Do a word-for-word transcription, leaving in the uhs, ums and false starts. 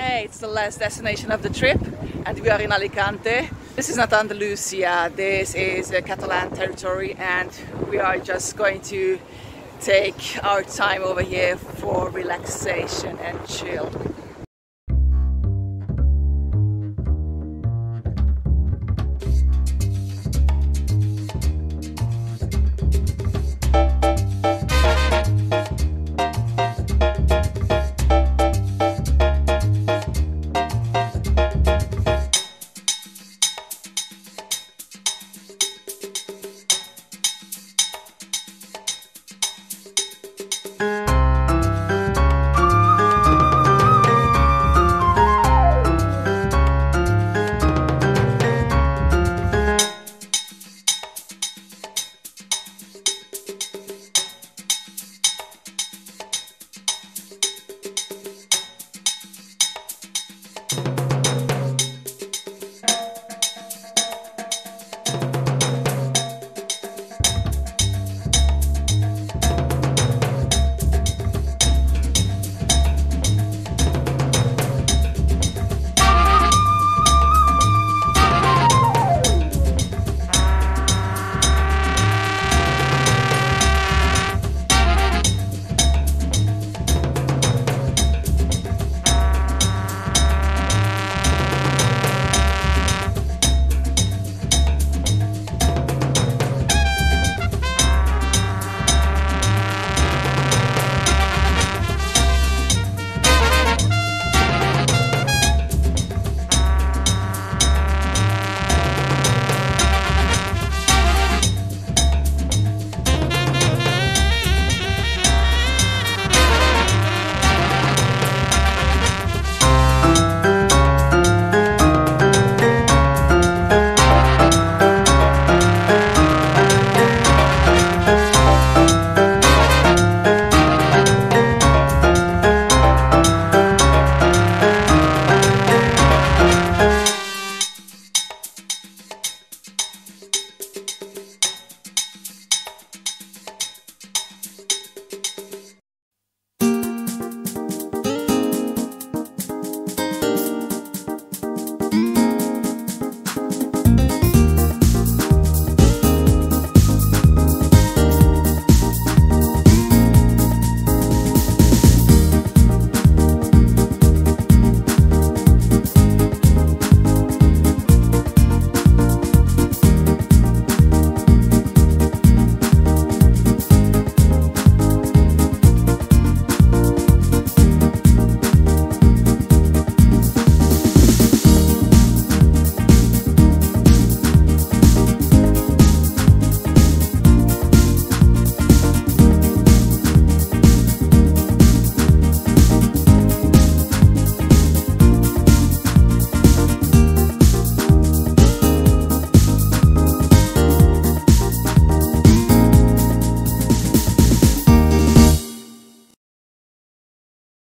Hey, it's the last destination of the trip and we are in Alicante. This is not Andalusia, this is a Catalan territory and we are just going to take our time over here for relaxation and chill.